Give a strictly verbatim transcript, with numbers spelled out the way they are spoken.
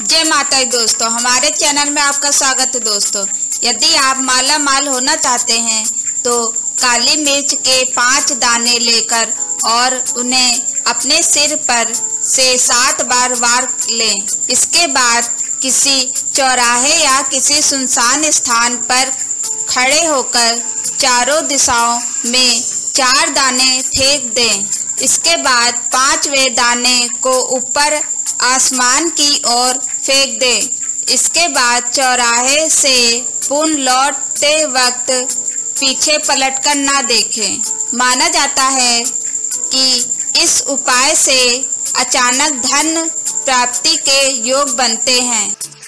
जय माता दी दोस्तों, हमारे चैनल में आपका स्वागत है। दोस्तों, यदि आप माला माल होना चाहते हैं तो काली मिर्च के पांच दाने लेकर और उन्हें अपने सिर पर से सात बार वार लें। इसके बाद किसी चौराहे या किसी सुनसान स्थान पर खड़े होकर चारों दिशाओं में चार दाने फेंक दें। इसके बाद पांचवें दाने को ऊपर आसमान की ओर फेंक दें। इसके बाद चौराहे से पुनः लौटते वक्त पीछे पलटकर ना देखें। माना जाता है कि इस उपाय से अचानक धन प्राप्ति के योग बनते हैं।